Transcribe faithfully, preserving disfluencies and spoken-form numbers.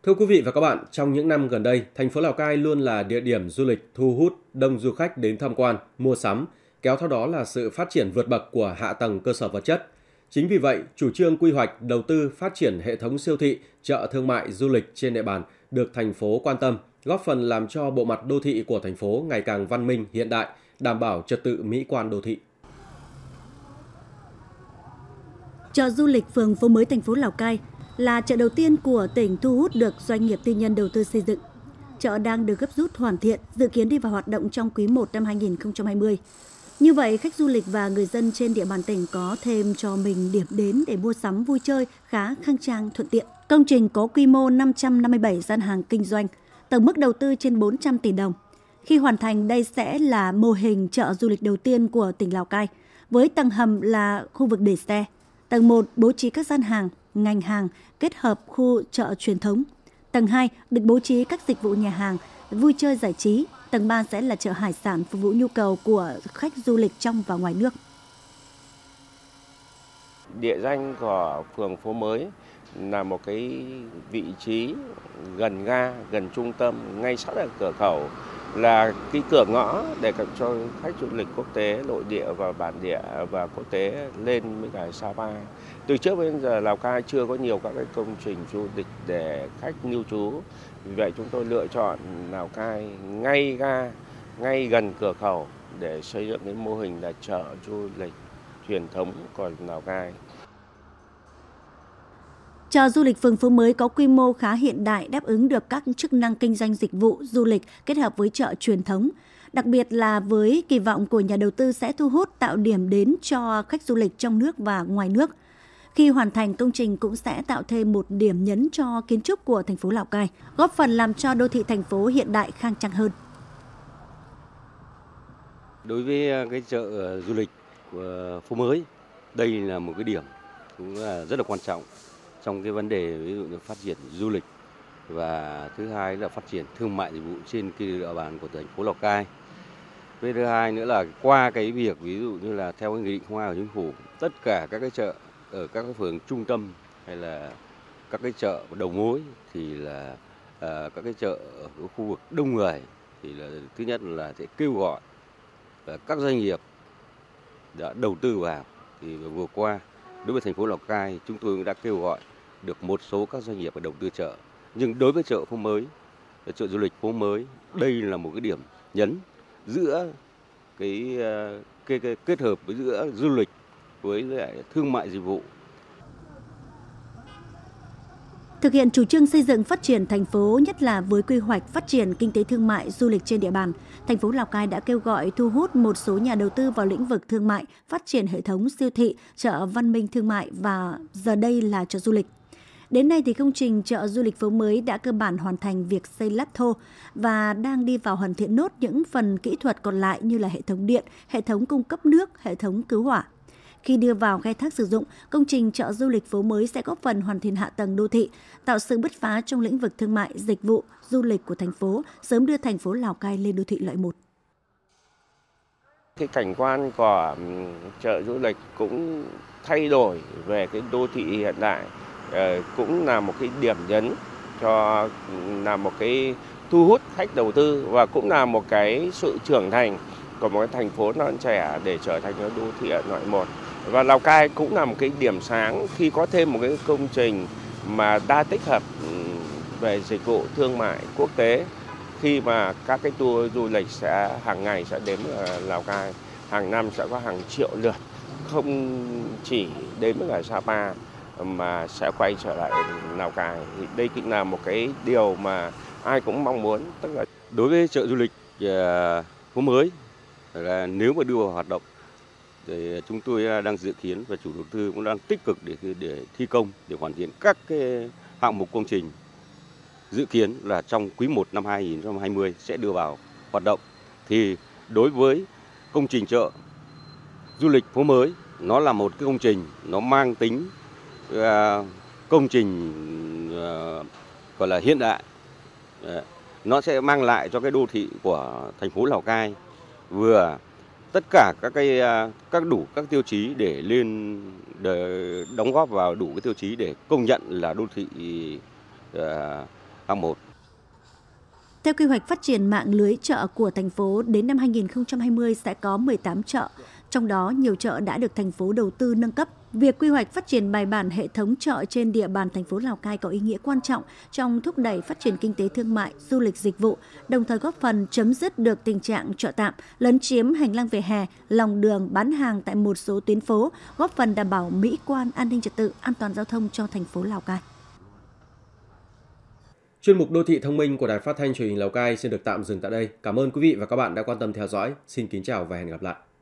Thưa quý vị và các bạn, trong những năm gần đây, thành phố Lào Cai luôn là địa điểm du lịch thu hút đông du khách đến tham quan, mua sắm, kéo theo đó là sự phát triển vượt bậc của hạ tầng cơ sở vật chất. Chính vì vậy, chủ trương quy hoạch đầu tư phát triển hệ thống siêu thị, chợ thương mại du lịch trên địa bàn được thành phố quan tâm, góp phần làm cho bộ mặt đô thị của thành phố ngày càng văn minh, hiện đại, đảm bảo trật tự mỹ quan đô thị. Chợ du lịch phường Phố Mới thành phố Lào Cai là chợ đầu tiên của tỉnh thu hút được doanh nghiệp tư nhân đầu tư xây dựng. Chợ đang được gấp rút hoàn thiện, dự kiến đi vào hoạt động trong quý một năm hai nghìn không trăm hai mươi. Như vậy, khách du lịch và người dân trên địa bàn tỉnh có thêm cho mình điểm đến để mua sắm vui chơi khá khang trang thuận tiện. Công trình có quy mô năm trăm năm mươi bảy gian hàng kinh doanh, tổng mức đầu tư trên bốn trăm tỷ đồng. Khi hoàn thành, đây sẽ là mô hình chợ du lịch đầu tiên của tỉnh Lào Cai, với tầng hầm là khu vực để xe. Tầng một bố trí các gian hàng, ngành hàng kết hợp khu chợ truyền thống. Tầng hai được bố trí các dịch vụ nhà hàng, vui chơi giải trí. Tầng ba sẽ là chợ hải sản phục vụ nhu cầu của khách du lịch trong và ngoài nước. Địa danh của phường Phố Mới là một cái vị trí gần ga, gần trung tâm, ngay sát ở cửa khẩu, là cái cửa ngõ để cho khách du lịch quốc tế, nội địa và bản địa và quốc tế lên với cả Sapa. Từ trước đến giờ Lào Cai chưa có nhiều các cái công trình du lịch để khách lưu trú. Vì vậy chúng tôi lựa chọn Lào Cai ngay ga, ngay gần cửa khẩu để xây dựng cái mô hình là chợ du lịch truyền thống của Lào Cai. Chợ du lịch phường Phố Mới có quy mô khá hiện đại, đáp ứng được các chức năng kinh doanh dịch vụ du lịch kết hợp với chợ truyền thống. Đặc biệt là với kỳ vọng của nhà đầu tư sẽ thu hút tạo điểm đến cho khách du lịch trong nước và ngoài nước. Khi hoàn thành, công trình cũng sẽ tạo thêm một điểm nhấn cho kiến trúc của thành phố Lào Cai, góp phần làm cho đô thị thành phố hiện đại khang trang hơn. Đối với cái chợ du lịch của Phố Mới, đây là một cái điểm cũng là rất là quan trọng trong cái vấn đề ví dụ như phát triển du lịch, và thứ hai là phát triển thương mại dịch vụ trên cái địa bàn của thành phố Lào Cai. Với thứ hai nữa là qua cái việc ví dụ như là theo cái nghị định không hai của chính phủ, tất cả các cái chợ ở các cái phường trung tâm hay là các cái chợ đầu mối thì là à, các cái chợ ở khu vực đông người thì là thứ nhất là sẽ kêu gọi là các doanh nghiệp đã đầu tư vào. Thì vừa qua đối với thành phố Lào Cai, chúng tôi cũng đã kêu gọi được một số các doanh nghiệp đầu tư chợ. Nhưng đối với chợ Phố Mới, chợ du lịch Phố Mới, đây là một cái điểm nhấn giữa cái, cái, cái kết hợp với giữa du lịch với lại thương mại dịch vụ. Thực hiện chủ trương xây dựng phát triển thành phố, nhất là với quy hoạch phát triển kinh tế thương mại du lịch trên địa bàn, thành phố Lào Cai đã kêu gọi thu hút một số nhà đầu tư vào lĩnh vực thương mại, phát triển hệ thống siêu thị, chợ văn minh thương mại và giờ đây là chợ du lịch. Đến nay thì công trình chợ du lịch Phố Mới đã cơ bản hoàn thành việc xây lát thô và đang đi vào hoàn thiện nốt những phần kỹ thuật còn lại như là hệ thống điện, hệ thống cung cấp nước, hệ thống cứu hỏa. Khi đưa vào khai thác sử dụng, công trình chợ du lịch Phố Mới sẽ góp phần hoàn thiện hạ tầng đô thị, tạo sự bứt phá trong lĩnh vực thương mại, dịch vụ, du lịch của thành phố, sớm đưa thành phố Lào Cai lên đô thị loại một. Cái cảnh quan của chợ du lịch cũng thay đổi về cái đô thị hiện đại, cũng là một cái điểm nhấn cho là một cái thu hút khách đầu tư và cũng là một cái sự trưởng thành của một cái thành phố non trẻ để trở thành cái đô thị loại một. Và Lào Cai cũng là một cái điểm sáng khi có thêm một cái công trình mà đa tích hợp về dịch vụ thương mại quốc tế, khi mà các cái tour du lịch sẽ hàng ngày sẽ đến Lào Cai, hàng năm sẽ có hàng triệu lượt, không chỉ đến với cả Sapa mà sẽ quay trở lại Lào Cai. Thì đây cũng là một cái điều mà ai cũng mong muốn. Tức là đối với chợ du lịch Phố Mới là nếu mà đưa vào hoạt động thì chúng tôi đang dự kiến và chủ đầu tư cũng đang tích cực để để thi công, để hoàn thiện các cái hạng mục công trình. Dự kiến là trong quý một năm hai nghìn không trăm hai mươi sẽ đưa vào hoạt động. Thì đối với công trình chợ du lịch Phố Mới, nó là một cái công trình nó mang tính uh, công trình uh, gọi là hiện đại. Uh, nó sẽ mang lại cho cái đô thị của thành phố Lào Cai vừa tất cả các cái các đủ các tiêu chí để lên để đóng góp vào đủ cái tiêu chí để công nhận là đô thị uh, hạng một. Theo quy hoạch phát triển mạng lưới chợ của thành phố, đến năm hai nghìn không trăm hai mươi sẽ có mười tám chợ, trong đó nhiều chợ đã được thành phố đầu tư nâng cấp. Việc quy hoạch phát triển bài bản hệ thống chợ trên địa bàn thành phố Lào Cai có ý nghĩa quan trọng trong thúc đẩy phát triển kinh tế thương mại, du lịch dịch vụ, đồng thời góp phần chấm dứt được tình trạng chợ tạm, lấn chiếm hành lang vỉa hè, lòng đường bán hàng tại một số tuyến phố, góp phần đảm bảo mỹ quan, an ninh trật tự, an toàn giao thông cho thành phố Lào Cai. Chuyên mục Đô thị thông minh của Đài Phát thanh Truyền hình Lào Cai xin được tạm dừng tại đây. Cảm ơn quý vị và các bạn đã quan tâm theo dõi. Xin kính chào và hẹn gặp lại.